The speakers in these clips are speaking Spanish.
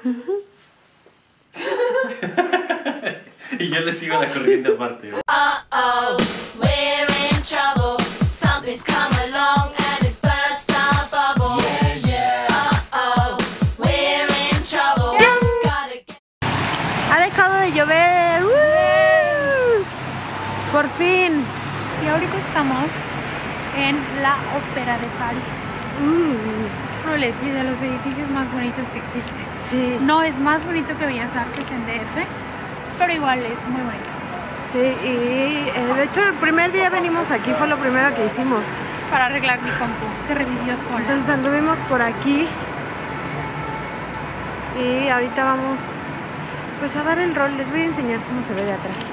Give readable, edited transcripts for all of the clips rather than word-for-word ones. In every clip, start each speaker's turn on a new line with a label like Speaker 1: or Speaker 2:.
Speaker 1: Y yo le sigo la corriente aparte.
Speaker 2: Uh-oh, we're in trouble. Something's come along and it's burst our bubble. Yeah, yeah. Uh-oh, we're in trouble. Gotta get...
Speaker 3: Ha dejado de llover. Por fin.
Speaker 4: Y ahorita estamos en la Ópera de París. Uno de los edificios más bonitos que existen.
Speaker 3: Sí.
Speaker 4: No es más bonito que Bellas Artes en DF, pero igual es muy bonito.
Speaker 3: Sí, y de hecho el primer día venimos aquí, fue lo primero que hicimos.
Speaker 4: Para arreglar mi compu, que revivió sola.
Speaker 3: Entonces anduvimos por aquí y ahorita vamos pues a dar el rol. Les voy a enseñar cómo se ve de atrás.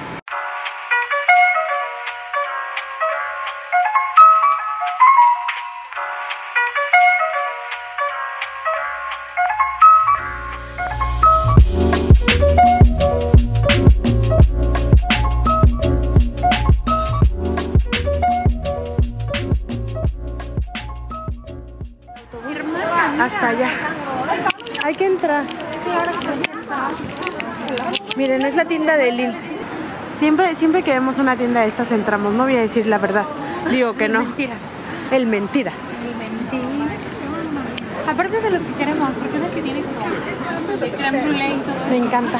Speaker 3: Hasta allá. Hay que entrar. Miren, es la tienda de Lil. Siempre que vemos una tienda de estas entramos. No voy a decir la verdad. Digo que no.
Speaker 4: Mentiras.
Speaker 3: El mentiras.
Speaker 4: Aparte de los que queremos, porque es el que tiene como de creme brûlée y todo.
Speaker 3: Me encanta.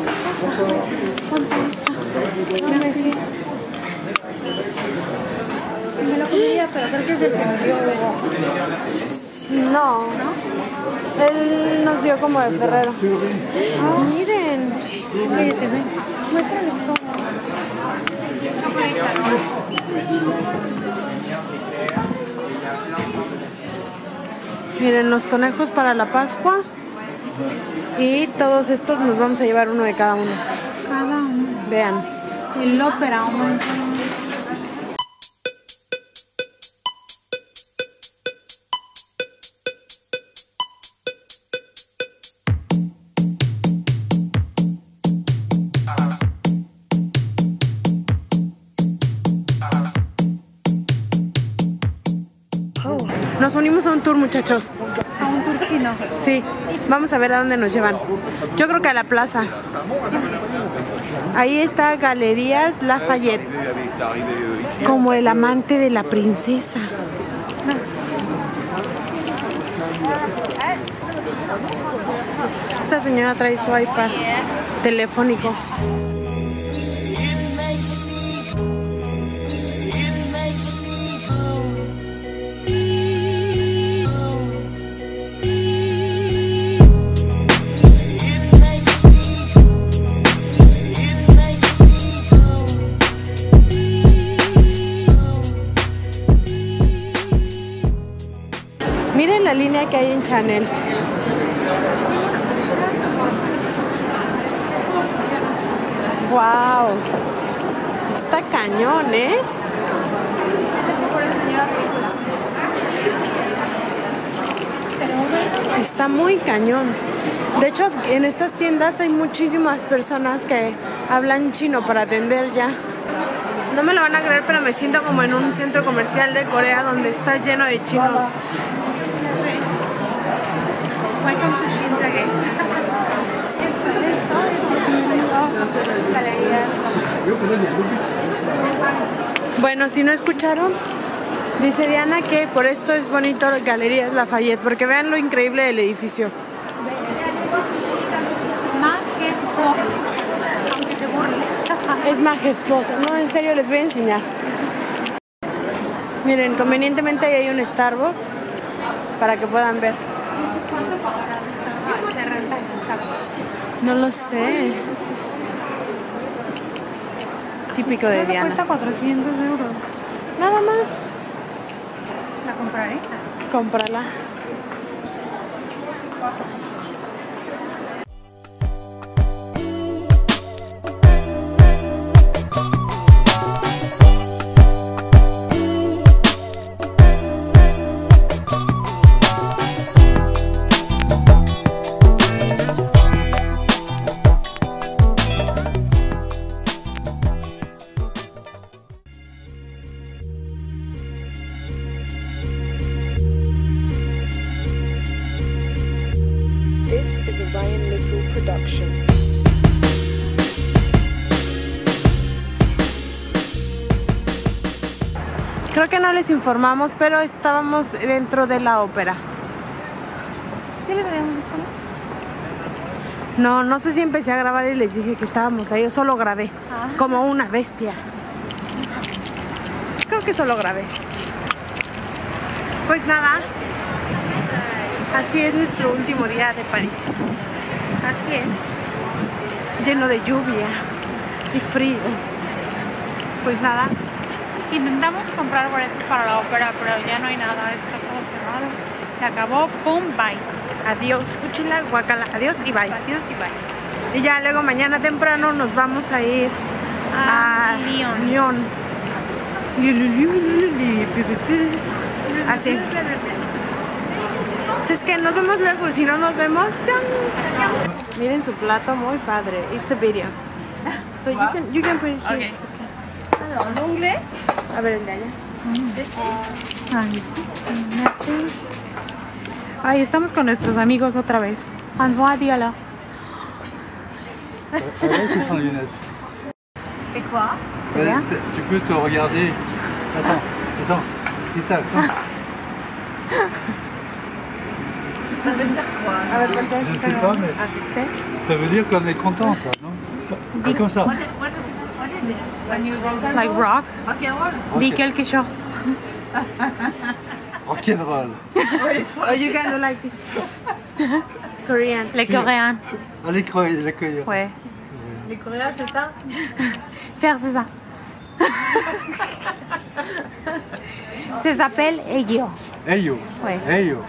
Speaker 4: Me lo comería, pero creo que es el que me dio luego.
Speaker 3: No. Él nos dio como de Ferrero. Miren.
Speaker 4: Cállate, ven. Muéstrales todo.
Speaker 3: Miren, los conejos para la Pascua. Y todos estos nos vamos a llevar uno de cada uno.
Speaker 4: Cada uno.
Speaker 3: Vean.
Speaker 4: El ópera, un montón.
Speaker 3: Nos unimos a un tour, muchachos.
Speaker 4: A un tour chino.
Speaker 3: Sí, vamos a ver a dónde nos llevan. Yo creo que a la plaza. Ahí está Galerías Lafayette. Como el amante de la princesa. Esta señora trae su iPad telefónico. Miren la línea que hay en Chanel. Wow. Está cañón, ¿eh? Está muy cañón. De hecho, en estas tiendas hay muchísimas personas que hablan chino para atender ya. No me lo van a creer, pero me siento como en un centro comercial de Corea donde está lleno de chinos.
Speaker 4: Welcome to Shinsegae.
Speaker 3: Bueno, si no escucharon, dice Diana que por esto es bonito Galerías Lafayette, porque vean lo increíble del edificio.
Speaker 4: Majestuoso. Aunque se burle.
Speaker 3: Es majestuoso. No, en serio, les voy a enseñar. Miren, convenientemente ahí hay un Starbucks para que puedan ver.
Speaker 4: ¿Cuánto te rentas esta?
Speaker 3: No lo sé. Típico de Diana.
Speaker 4: Cuesta 400 euros.
Speaker 3: Nada más.
Speaker 4: ¿La compraré?
Speaker 3: Cómprala. This is a Ryan Little production. Creo que no les informamos, pero estábamos dentro de la ópera.
Speaker 4: ¿Sí les habíamos dicho,
Speaker 3: No sé si empecé a grabar y les dije que estábamos ahí. Yo solo grabé, como una bestia. Creo que solo grabé. Pues nada, así es nuestro último día de París.
Speaker 4: Así es.
Speaker 3: Lleno de lluvia y frío. Pues nada,
Speaker 4: Intentamos comprar boletos para la ópera, pero ya no hay nada, está todo cerrado. Se acabó, pum, bye.
Speaker 3: adiós, fuchila, guacala, adiós y bye.
Speaker 4: Adiós y bye.
Speaker 3: Y ya luego mañana temprano nos vamos a ir a Lyon. Así. Si es que nos vemos luego, si no nos vemos. Miren su plato, muy padre. It's a video. So you can put it here.
Speaker 4: ¿L'onglet?
Speaker 3: A ver, el de allá.
Speaker 4: Merci. Ay, estamos con nuestros amigos otra vez. François, dígalo.
Speaker 5: Avec ou sans lunettes?
Speaker 2: C'est quoi?
Speaker 3: C'est bien.
Speaker 5: Tu peux te regarder. Attends. Ita,
Speaker 2: Ça veut dire quoi?
Speaker 3: A ver, voltea
Speaker 5: Je
Speaker 3: su
Speaker 5: sais
Speaker 3: cara.
Speaker 5: pas, mais
Speaker 3: Ah, ¿sí?
Speaker 5: ça veut dire qu'on est content, ça, non? Ah, comme ça.
Speaker 2: What is it? When you roll down?
Speaker 4: Like rock.
Speaker 2: Okay, roll.
Speaker 4: Di quelque chose.
Speaker 5: Rock'n'roll.
Speaker 3: Oh, you can do like this. Korean.
Speaker 4: Les coréens.
Speaker 5: Allez, l'accueillir.
Speaker 4: Ouais.
Speaker 2: Les Coréens, c'est ça?
Speaker 4: Faire c'est ça. Ça s'appelle Egyo.
Speaker 5: Hey yo.
Speaker 4: Ouais.
Speaker 5: Hey yo.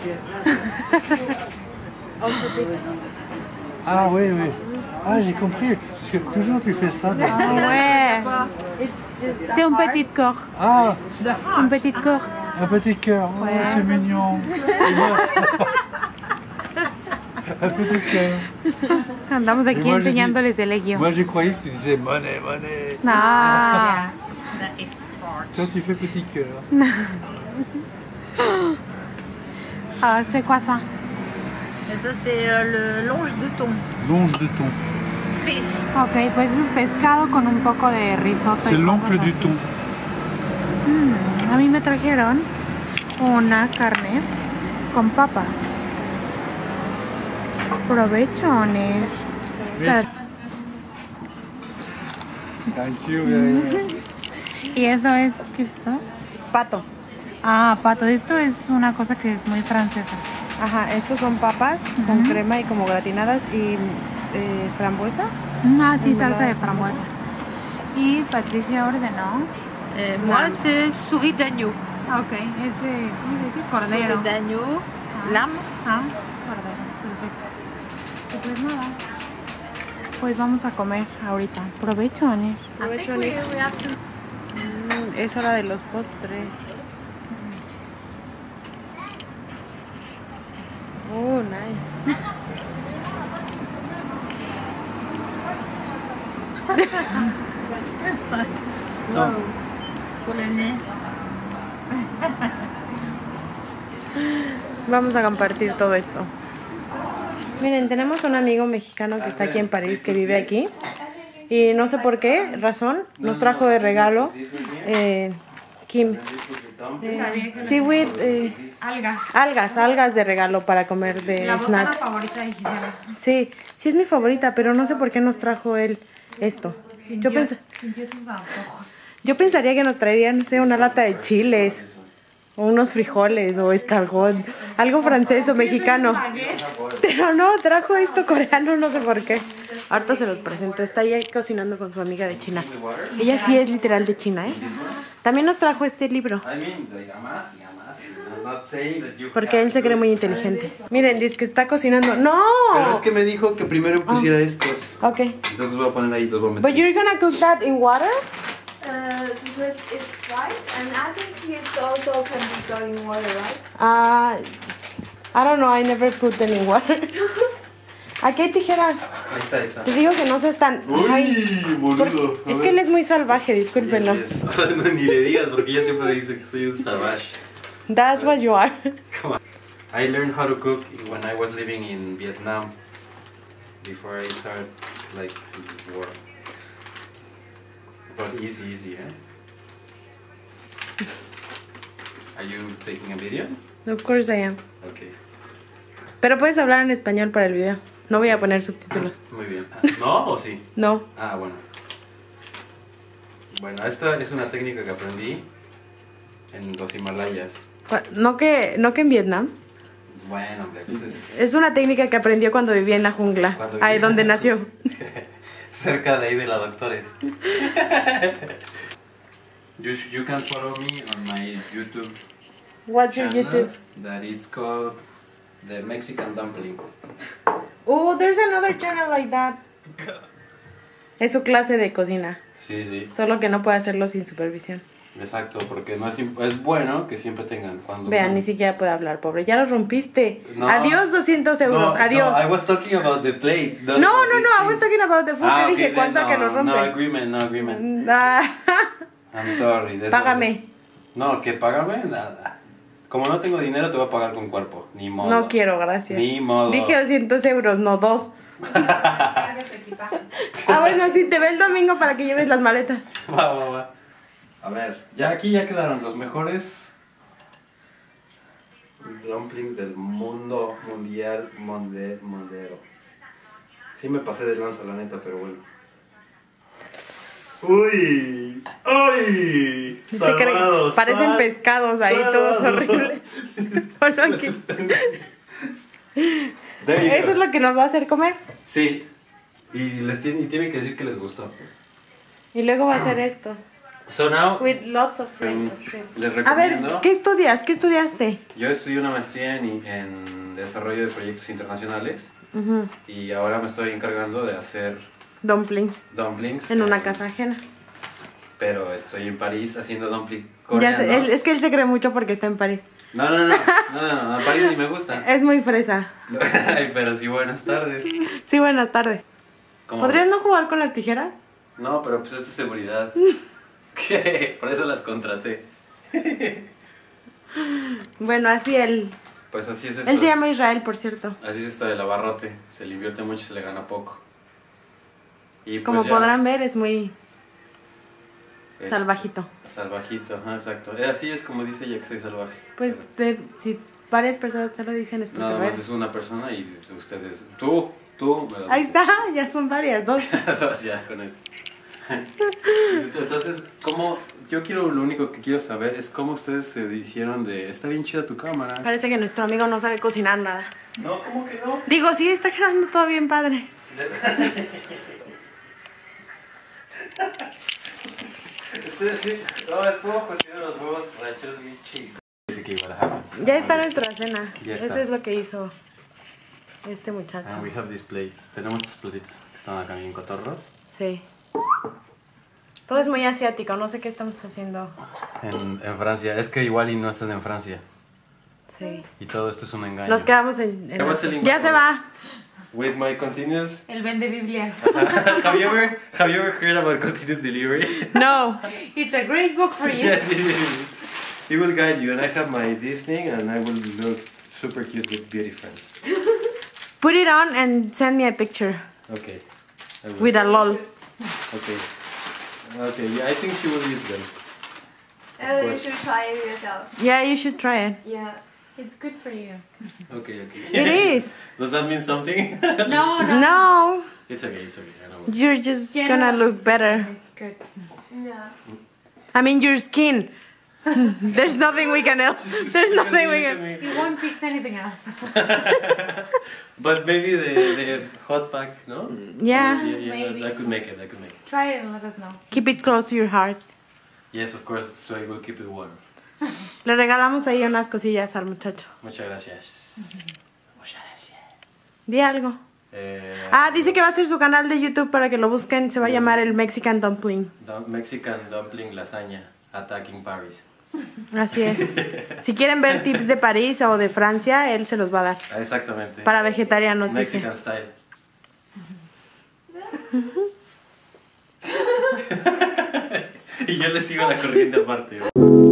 Speaker 5: Ah oui. Ah, j'ai compris. Parce que toujours tu fais ça. dans-
Speaker 4: Ouais. C'est un petit corps.
Speaker 5: Ah,
Speaker 4: Un petit corps.
Speaker 5: un petit cœur. Oh,
Speaker 4: Ouais.
Speaker 5: c'est mignon. Un petit cœur.
Speaker 4: Andamos aquí
Speaker 5: Et moi, j'ai
Speaker 4: enseñándoles el Egyo.
Speaker 5: Moi, j'ai croyé que tu disais monnaie.
Speaker 4: Ah.
Speaker 2: It's hard.
Speaker 5: Toi, tu fais petit cœur.
Speaker 4: Ah, c'est quoi ça?
Speaker 2: Et ça, c'est le longe de thon.
Speaker 5: Longe de thon.
Speaker 2: Fish.
Speaker 4: Ok, pues es pescado con un poco de risotto.
Speaker 5: C'est
Speaker 4: y
Speaker 5: l'oncle
Speaker 4: cosas
Speaker 5: du
Speaker 4: así.
Speaker 5: thon.
Speaker 4: A mí me trajeron una carne con papas. Provecho, Oni.
Speaker 5: Thank you very much.
Speaker 4: Y eso es, ¿qué es eso?
Speaker 3: Pato.
Speaker 4: Ah, pato. Esto es una cosa que es muy francesa.
Speaker 3: Ajá, estos son papas con crema y como gratinadas y frambuesa.
Speaker 4: Ah, sí,
Speaker 3: Mermelada
Speaker 4: salsa de
Speaker 3: de
Speaker 4: frambuesa. Y Patricia ordenó.
Speaker 2: Moi, c'est souris d'agneau.
Speaker 4: Ok, ese, ¿cómo se dice? Cordero.
Speaker 2: Souris d'agneau. Lame.
Speaker 4: Ah, cordero, perfecto. Y pues nada. Pues vamos a comer ahorita. Provecho, Ani.
Speaker 2: I
Speaker 3: Provecho,
Speaker 2: think
Speaker 3: Nick.
Speaker 2: we have to...
Speaker 3: Es hora de los postres. Oh, nice.
Speaker 2: Sur le nez.
Speaker 3: Vamos a compartir todo esto. Miren, tenemos un amigo mexicano que está aquí en París, que vive aquí. Y no sé por qué razón, nos trajo de regalo Kim. Seaweed, algas de regalo para comer de snack.
Speaker 4: favorita de Gisela.
Speaker 3: Sí, sí es mi favorita, pero no sé por qué nos trajo él esto.
Speaker 4: Sintió tus antojos.
Speaker 3: Yo pensaría que nos traerían, no sé, una lata de chiles, o unos frijoles, o escargot, algo francés o mexicano. Pero no, trajo esto coreano, no sé por qué. Ahorita se los presento, está ahí cocinando con su amiga de China. Ella sí es literal de China, ¿eh? También nos trajo este libro,
Speaker 1: I mean, like, I'm asking. I'm not saying that you
Speaker 3: porque él se cree muy inteligente. Miren, dice que está cocinando. ¡No!
Speaker 1: Pero es que me dijo que primero pusiera estos.
Speaker 3: Ok.
Speaker 1: Entonces voy a poner ahí, los voy a meter.
Speaker 3: But you're gonna cook that in water?
Speaker 6: Because it's fried, and I think it also can be done in water, right?
Speaker 3: I don't know, I never put them in water. Aquí hay tijeras.
Speaker 1: Ahí está.
Speaker 3: Te digo que no seas tan... Ay,
Speaker 1: boludo.
Speaker 3: es que él es muy salvaje, discúlpenlo.
Speaker 1: Yes. No, ni le digas, porque ella siempre dice que soy un savage.
Speaker 3: That's what you are.
Speaker 1: Come on. I learned how to cook when I was living in Vietnam. before I start like work. But easy, eh? Are you taking a video?
Speaker 3: Of course I am.
Speaker 1: Okay.
Speaker 3: Pero puedes hablar en español para el video. No voy a poner subtítulos.
Speaker 1: Muy bien. ¿No o sí?
Speaker 3: No.
Speaker 1: Ah, bueno. Bueno, esta es una técnica que aprendí en los Himalayas.
Speaker 3: No que en Vietnam.
Speaker 1: Bueno, hombre, pues
Speaker 3: Es una técnica que aprendió cuando vivía en la jungla.
Speaker 1: Cuando
Speaker 3: Ahí
Speaker 1: vivía-
Speaker 3: donde nació.
Speaker 1: cerca de ahí de la Doctores. You can follow me on my YouTube
Speaker 3: What's your
Speaker 1: channel
Speaker 3: YouTube?
Speaker 1: that it's called The Mexican Dumpling.
Speaker 3: Oh, there's another channel like that. Es su clase de cocina.
Speaker 1: Sí,
Speaker 3: Solo que no puede hacerlo sin supervisión.
Speaker 1: exacto, porque no es bueno que siempre tengan cuando...
Speaker 3: Vean, ni siquiera puede hablar, pobre. Ya lo rompiste.
Speaker 1: No.
Speaker 3: Adiós, 200 euros. Adiós.
Speaker 1: No, I was talking about the plate.
Speaker 3: No, I was talking about the food. Te dije,
Speaker 1: okay,
Speaker 3: ¿cuánto
Speaker 1: then
Speaker 3: que lo
Speaker 1: no
Speaker 3: rompes?
Speaker 1: agreement, no agreement.
Speaker 3: Ah,
Speaker 1: I'm sorry.
Speaker 3: Págame.
Speaker 1: No, que págame nada. Como no tengo dinero, te voy a pagar con cuerpo. Ni modo.
Speaker 3: No quiero, gracias.
Speaker 1: Ni modo.
Speaker 3: Dije 200 euros, no 2. Ah, bueno, sí, te ve el domingo para que lleves las maletas.
Speaker 1: Va. A ver, ya quedaron los mejores dumplings del mundo mundial mondero. Sí me pasé de lanza, la neta, pero bueno. ¡Uy! ¡Ay! Salvados,
Speaker 3: parecen pescados ahí, todos horribles. Solo que... Eso es lo que nos va a hacer comer.
Speaker 1: Sí. Y tienen que decir que les gustó.
Speaker 3: Y luego va a ser estos.
Speaker 1: So now,
Speaker 3: With lots of shrimp.
Speaker 1: les
Speaker 3: A ver,
Speaker 1: recomiendo...
Speaker 3: ¿qué estudias? ¿Qué estudiaste?
Speaker 1: Yo estudié una maestría en desarrollo de proyectos internacionales.
Speaker 3: Ujú.
Speaker 1: Y ahora me estoy encargando de hacer
Speaker 3: Dumplings.
Speaker 1: dumplings.
Speaker 3: En una casa ajena.
Speaker 1: Pero estoy en París haciendo dumplings
Speaker 3: Ya
Speaker 1: coreanos.
Speaker 3: sé, es que él se cree mucho porque está en París.
Speaker 1: No, a París ni me gusta.
Speaker 3: Es muy fresa.
Speaker 1: Ay, pero sí, buenas tardes.
Speaker 3: Sí, buenas tardes.
Speaker 1: ¿Cómo
Speaker 3: ¿Podrías
Speaker 1: ves?
Speaker 3: no jugar con las tijeras?
Speaker 1: No, pero pues esto es seguridad. ¿Qué? Por eso las contraté.
Speaker 3: Bueno, así él.
Speaker 1: Pues así es esto.
Speaker 3: Él se llama Israel, por cierto.
Speaker 1: Así es esto del abarrote. Se le invierte mucho y se le gana poco. Y pues
Speaker 3: Como
Speaker 1: ya
Speaker 3: podrán ver, es muy
Speaker 1: es
Speaker 3: salvajito.
Speaker 1: Salvajito, ajá, exacto. Así es como dice ella que soy salvaje.
Speaker 3: Pues si varias personas te lo dicen es porque
Speaker 1: Nada
Speaker 3: lo
Speaker 1: más
Speaker 3: eres.
Speaker 1: es una persona y ustedes... Tú me lo
Speaker 3: Ahí
Speaker 1: dices.
Speaker 3: está, ya son varias, dos.
Speaker 1: Dos ya con eso. Entonces, ¿cómo? Lo único que quiero saber es cómo ustedes se hicieron de... Está bien chida tu cámara.
Speaker 3: Parece que nuestro amigo no sabe cocinar nada.
Speaker 1: No, ¿cómo que no?
Speaker 3: Digo, sí, está quedando todo bien padre.
Speaker 1: Sí. No, puedo cocinar los huevos rancheros bien chicos.
Speaker 3: Ya está nuestra cena.
Speaker 1: Ya está.
Speaker 3: Eso es lo que hizo este muchacho.
Speaker 1: And we have these plates. Tenemos estos platitos que están acá bien cotorros.
Speaker 3: Sí. Todo es muy asiático, no sé qué estamos haciendo.
Speaker 1: En Francia. Es que igual y no están en Francia.
Speaker 3: Sí.
Speaker 1: Y todo esto es un engaño.
Speaker 3: Nos quedamos en
Speaker 1: ¿Qué más, Selena?
Speaker 3: ya se va.
Speaker 1: With my continuous...
Speaker 4: El vende Biblias.
Speaker 1: have you ever heard about continuous delivery?
Speaker 3: No.
Speaker 4: It's a great book for you.
Speaker 1: Yes, it is. It will guide you, and I have this thing, and I will look super cute with beauty friends.
Speaker 3: Put it on and send me a picture
Speaker 1: Okay. I will.
Speaker 3: with a lol.
Speaker 1: Okay. Okay, yeah, I think she will use them.
Speaker 6: You
Speaker 1: course.
Speaker 6: should try it yourself.
Speaker 3: Yeah, you should try it.
Speaker 6: Yeah.
Speaker 4: It's good for you.
Speaker 1: Okay.
Speaker 3: It is.
Speaker 1: Does that mean something?
Speaker 4: No.
Speaker 3: No,
Speaker 1: It's okay. I know.
Speaker 3: you're just gonna look better.
Speaker 4: It's good.
Speaker 6: Yeah.
Speaker 3: I mean, your skin. There's nothing we can help. There's nothing we can.
Speaker 4: It won't fix anything else.
Speaker 1: But maybe the hot pack, no?
Speaker 3: Yeah.
Speaker 4: Maybe.
Speaker 1: I could make it.
Speaker 4: Try it and let us know.
Speaker 3: Keep it close to your heart.
Speaker 1: Yes, of course. So I will keep it warm.
Speaker 3: Le regalamos ahí unas cosillas al muchacho.
Speaker 1: Muchas gracias. Muchas gracias.
Speaker 3: Di algo. Ah, dice que va a hacer su canal de YouTube para que lo busquen. Se va a llamar el Mexican Dumpling.
Speaker 1: Mexican dumpling lasagna attacking Paris.
Speaker 3: Así es. Si quieren ver tips de París o de Francia, él se los va a dar.
Speaker 1: Ah, exactamente.
Speaker 3: Para vegetarianos, dice.
Speaker 1: Mexican style. Y yo le sigo la corriente aparte.